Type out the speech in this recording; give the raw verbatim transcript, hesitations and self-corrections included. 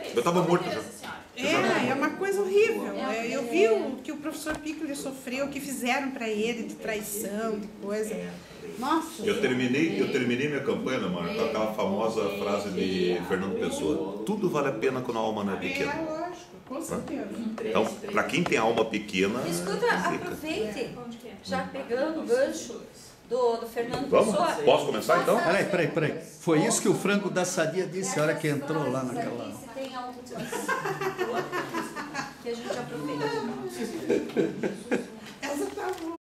Eu estava morto já. É, é uma coisa horrível. É, eu vi o que o professor Piccoli sofreu, o que fizeram para ele de traição, de coisa. Nossa. Eu terminei, eu terminei minha campanha, mano, com aquela famosa frase de Fernando Pessoa: tudo vale a pena quando a alma não é pequena. É, lógico, com certeza. Então, para quem tem alma pequena... Escuta, aproveite, já pegando o gancho do, do Fernando Vamos? Pessoa. Posso começar então? Peraí, peraí, peraí. Foi isso que o Franco da Sadia disse a hora que entrou lá Frases naquela... aqui, se tem algo que a gente aproveita.